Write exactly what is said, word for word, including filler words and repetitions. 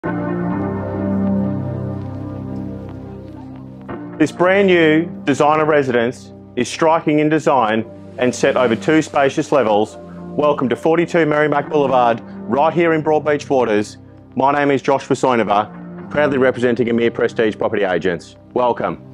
This brand new designer residence is striking in design and set over two spacious levels. Welcome to forty-two Merrimac Boulevard, right here in Broadbeach Waters. My name is Josh Vasoinova, proudly representing Amir Prestige Property Agents. Welcome.